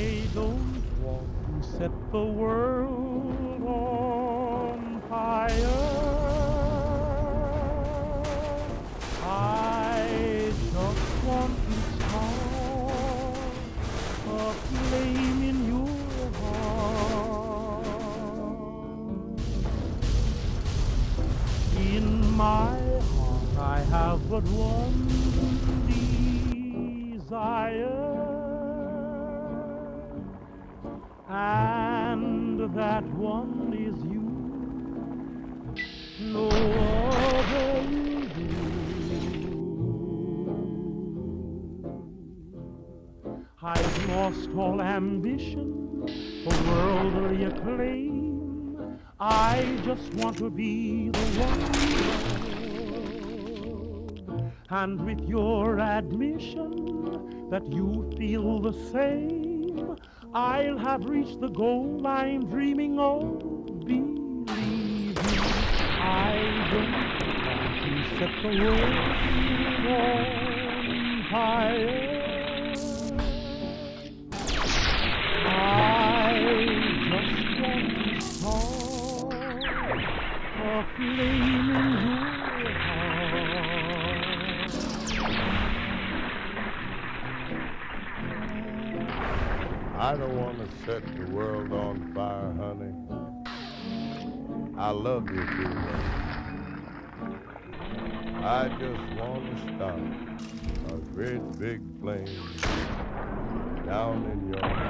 I don't want to set the world on fire. I just want to start a flame in your heart. In my heart I have but one desire, and that one is you. No other will do. I've lost all ambition for worldly acclaim. I just want to be the one, and with your admission that you feel the same, I'll have reached the goal I'm dreaming of. Believe me, I don't want to set the world on fire. I just want to start a flame in your heart. I don't want to set the world on fire, honey. I love you too much. I just want to start a great big flame down in your heart.